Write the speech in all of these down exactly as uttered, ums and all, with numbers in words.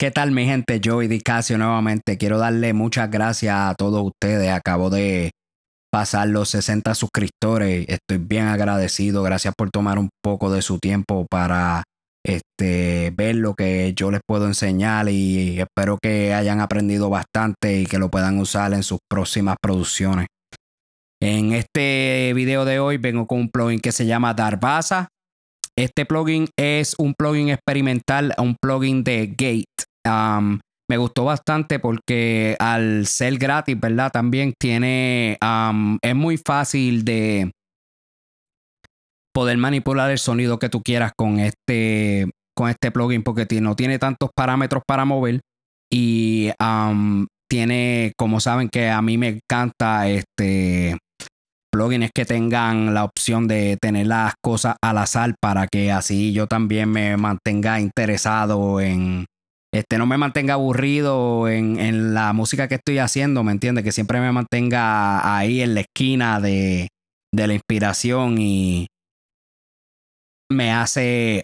¿Qué tal, mi gente? Joey Dicasio nuevamente. Quiero darle muchas gracias a todos ustedes. Acabo de pasar los sesenta suscriptores. Estoy bien agradecido. Gracias por tomar un poco de su tiempo para este, ver lo que yo les puedo enseñar, y espero que hayan aprendido bastante y que lo puedan usar en sus próximas producciones. En este video de hoy vengo con un plugin que se llama Darbaza. Este plugin es un plugin experimental, un plugin de Gate. Um, me gustó bastante porque al ser gratis, ¿verdad? También tiene, um, es muy fácil de poder manipular el sonido que tú quieras con este, con este plugin, porque no tiene tantos parámetros para mover y um, tiene, como saben que a mí me encanta este plugins que tengan la opción de tener las cosas al azar, para que así yo también me mantenga interesado en, este, no me mantenga aburrido en, en la música que estoy haciendo, ¿me entiendes? Que siempre me mantenga ahí en la esquina de, de la inspiración, y me hace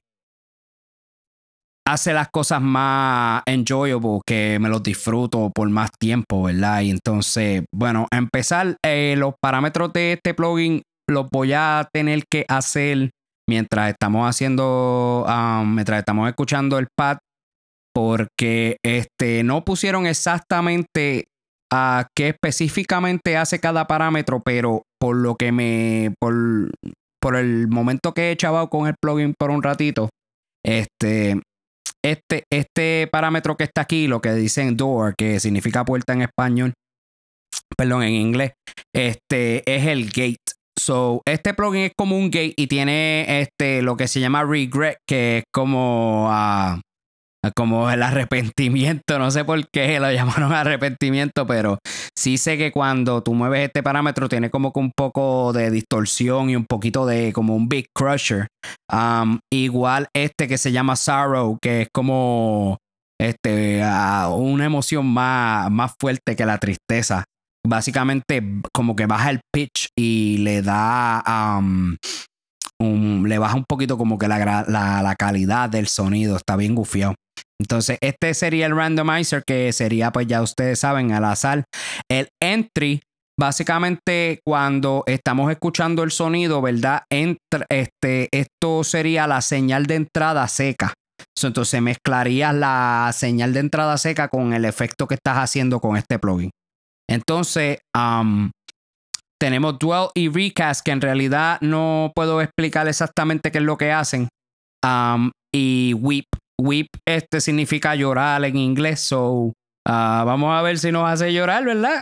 hace las cosas más enjoyable, que me los disfruto por más tiempo, ¿verdad? Y entonces, bueno, a empezar, eh, los parámetros de este plugin los voy a tener que hacer mientras estamos haciendo, um, mientras estamos escuchando el pad, porque este, no pusieron exactamente a qué específicamente hace cada parámetro, pero por lo que me, por, por el momento que he chavado con el plugin por un ratito, este... Este, este parámetro que está aquí, lo que dicen door, que significa puerta en español, perdón, en inglés, este es el gate. So, este plugin es como un gate y tiene este, lo que se llama regret, que es como, uh, como el arrepentimiento. No sé por qué lo llamaron arrepentimiento, pero sí sé que cuando tú mueves este parámetro tiene como que un poco de distorsión y un poquito de como un big crusher. Um, igual este que se llama sorrow, que es como este, uh, una emoción más, más fuerte que la tristeza. Básicamente como que baja el pitch y le da um, un, le baja un poquito como que la, la, la calidad del sonido. Está bien gufiado. Entonces este sería el randomizer, que sería, pues ya ustedes saben, al azar. El entry, básicamente cuando estamos escuchando el sonido, ¿verdad? Entra, este, esto sería la señal de entrada seca. So, entonces mezclarías la señal de entrada seca con el efecto que estás haciendo con este plugin. Entonces um, tenemos Dwell y Recast, que en realidad no puedo explicar exactamente qué es lo que hacen. Um, y Weep. Weep este significa llorar en inglés. So, uh, vamos a ver si nos hace llorar, ¿verdad?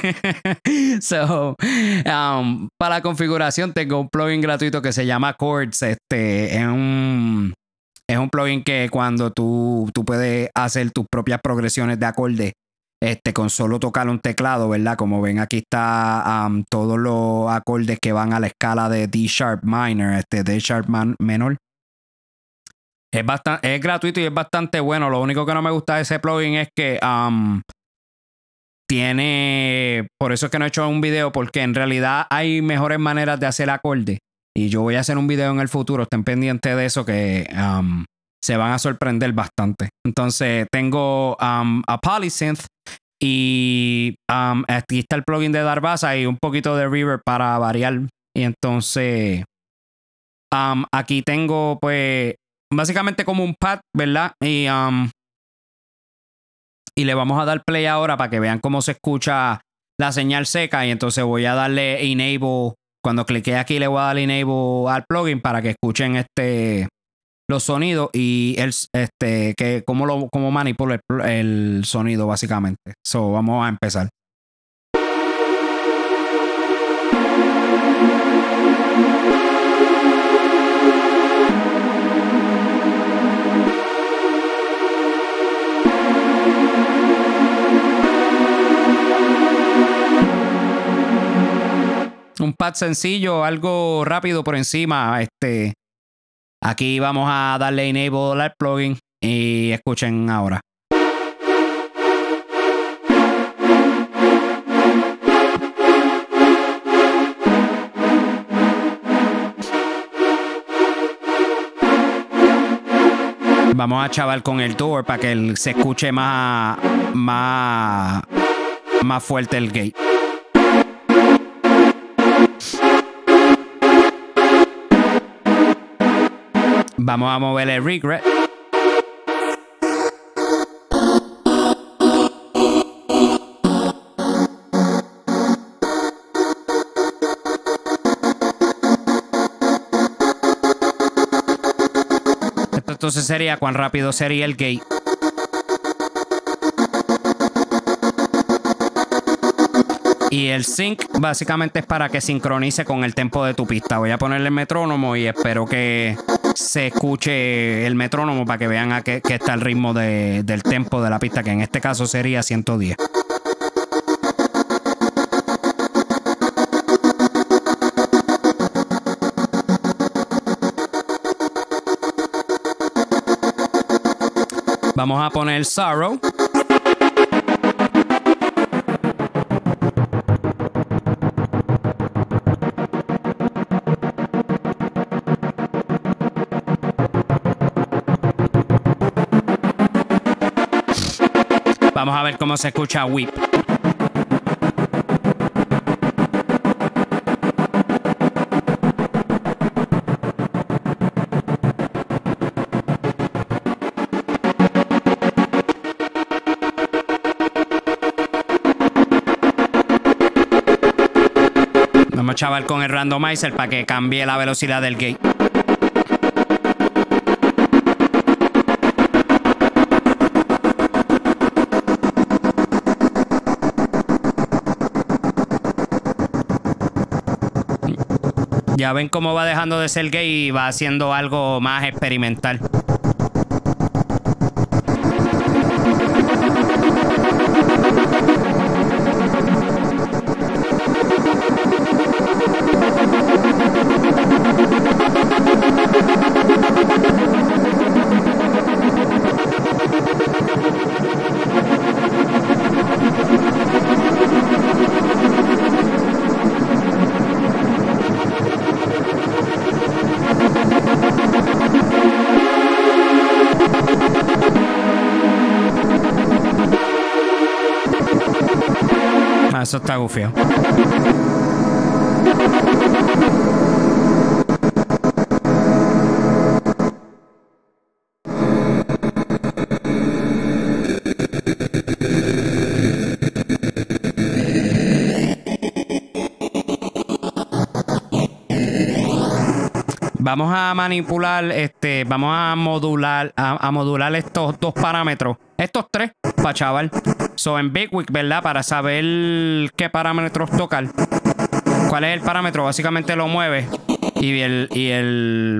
So, um, para la configuración tengo un plugin gratuito que se llama Chords. Este es un, es un plugin que cuando tú, tú puedes hacer tus propias progresiones de acorde este, con solo tocar un teclado, ¿verdad? Como ven, aquí está um, todos los acordes que van a la escala de D sharp minor, este D sharp man, menor. Es, bastante, es gratuito y es bastante bueno. Lo único que no me gusta de ese plugin es que um, tiene... Por eso es que no he hecho un video, porque en realidad hay mejores maneras de hacer acorde. Y yo voy a hacer un video en el futuro. Estén pendientes de eso, que um, se van a sorprender bastante. Entonces tengo um, a Polysynth y um, aquí está el plugin de Darbaza y un poquito de reverb para variar. Y entonces um, aquí tengo pues... básicamente como un pad, ¿verdad? Y, um, y le vamos a dar play ahora para que vean cómo se escucha la señal seca. Y entonces voy a darle enable. Cuando clique aquí le voy a dar enable al plugin para que escuchen este, los sonidos y el, este, que cómo, lo, cómo manipula el, el sonido básicamente. So, vamos a empezar. Un pad sencillo, algo rápido por encima. Este, aquí vamos a darle enable al plugin y escuchen ahora. Vamos a chaval con el door para que el, se escuche más, más, más fuerte el gate. Vamos a mover el regret. Esto entonces sería cuán rápido sería el gate. Y el sync básicamente es para que sincronice con el tempo de tu pista. Voy a ponerle el metrónomo y espero que se escuche el metrónomo para que vean a qué, qué está el ritmo de, del tempo de la pista, que en este caso sería ciento diez. Vamos a poner Sorrow. Vamos a ver cómo se escucha Whip. Vamos a chaval con el randomizer para que cambie la velocidad del gate. Ya ven cómo va dejando de ser gay y va haciendo algo más experimental. Ah, eso está gufio. Vamos a manipular, este, vamos a modular, a, a modular estos dos parámetros, estos tres, para chaval. So en Bigwig, ¿verdad? Para saber qué parámetros tocar. ¿Cuál es el parámetro? Básicamente lo mueve y el y el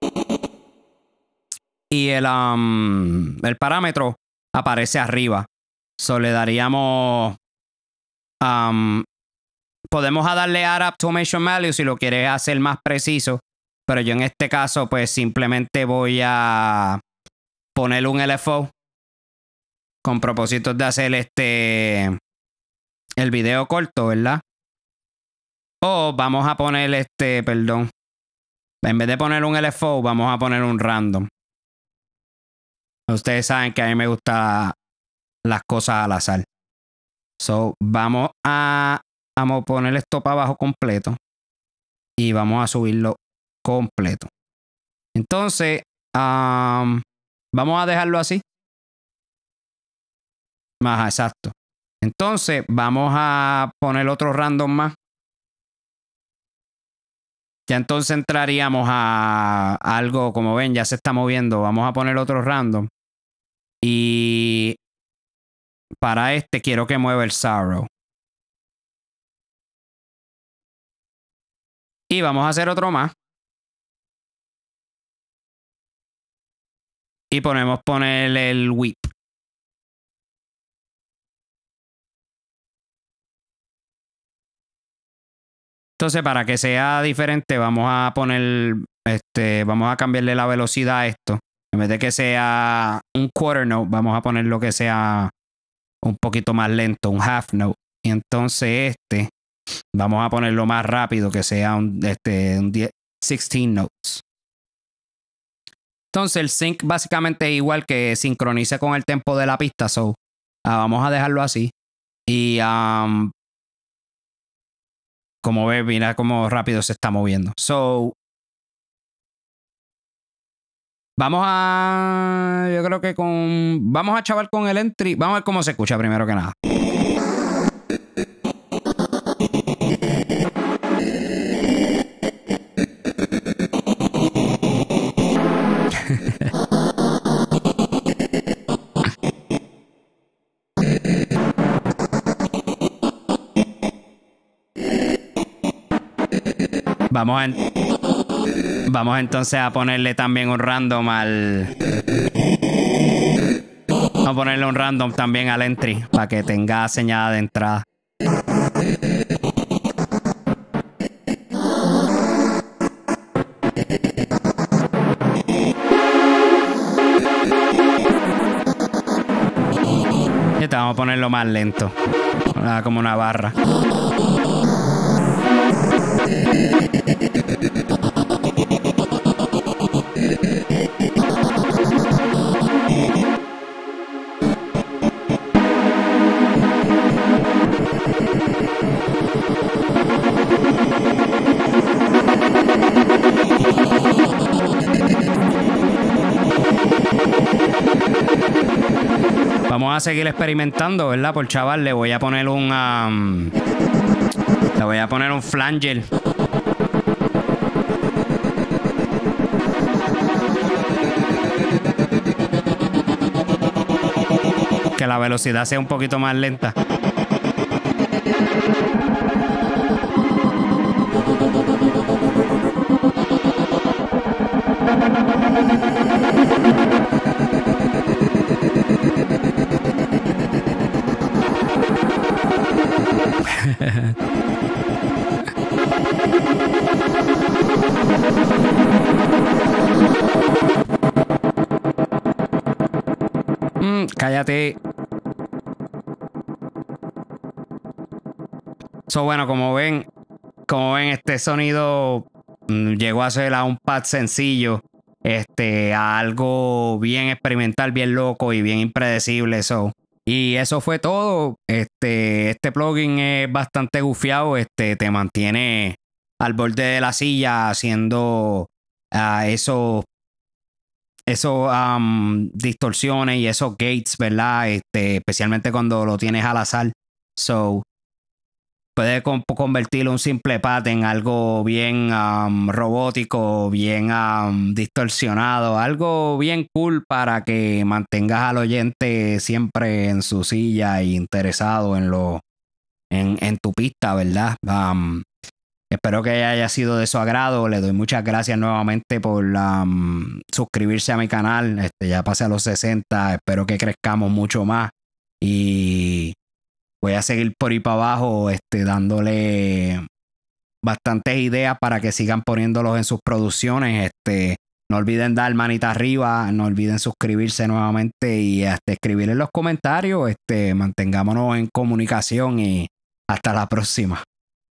y el um, el parámetro aparece arriba. So le daríamos um, podemos a darle Add Automation Value si lo quieres hacer más preciso. Pero yo en este caso, pues simplemente voy a poner un L F O con propósitos de hacer este el video corto, ¿verdad? O vamos a poner este, perdón. En vez de poner un L F O, vamos a poner un random. Ustedes saben que a mí me gustan las cosas al azar. So, vamos a, vamos a poner esto para abajo completo. Y vamos a subirlo completo. Entonces, um, vamos a dejarlo así. Más exacto. Entonces, vamos a poner otro random más. Ya entonces entraríamos a algo, como ven, ya se está moviendo. Vamos a poner otro random. Y para este quiero que mueva el Sorrow. Y vamos a hacer otro más. Y ponemos poner el Whip. Entonces, para que sea diferente, vamos a poner, este, vamos a cambiarle la velocidad a esto. En vez de que sea un quarter note, vamos a poner lo que sea un poquito más lento, un half note. Y entonces este, vamos a ponerlo más rápido, que sea un, este, un dieciséis notes. Entonces el sync básicamente es igual que sincronice con el tempo de la pista. So, uh, vamos a dejarlo así. Y um, como ves, mira cómo rápido se está moviendo. So, vamos a... Yo creo que con... Vamos a chaval con el entry. Vamos a ver cómo se escucha primero que nada. Vamos a... Vamos entonces a ponerle también un random al... Vamos a ponerle un random también al entry para que tenga señal de entrada. Y te vamos a ponerlo más lento. Como una barra. Vamos a seguir experimentando, ¿verdad? Por chaval, le voy a poner un... Um, le voy a poner un flanger. Que la velocidad sea un poquito más lenta. mm, cállate. So, bueno, como ven, como ven, este sonido mm, llegó a ser a un pad sencillo, este, a algo bien experimental, bien loco y bien impredecible. So. Y eso fue todo. Este, este plugin es bastante gufiado. Este, te mantiene al borde de la silla haciendo uh, esos, esos um, distorsiones y esos gates, ¿verdad? Este, especialmente cuando lo tienes al azar. So, puede convertir un simple pad en algo bien um, robótico, bien um, distorsionado, algo bien cool para que mantengas al oyente siempre en su silla e interesado en lo en, en tu pista, ¿verdad? Um, espero que haya sido de su agrado. Le doy muchas gracias nuevamente por um, suscribirse a mi canal. Este, ya pasé a los sesenta. Espero que crezcamos mucho más. Y voy a seguir por ahí para abajo, este, dándole bastantes ideas para que sigan poniéndolos en sus producciones. Este, no olviden dar manita arriba, no olviden suscribirse nuevamente y hasta escribir en los comentarios. Este, mantengámonos en comunicación y hasta la próxima.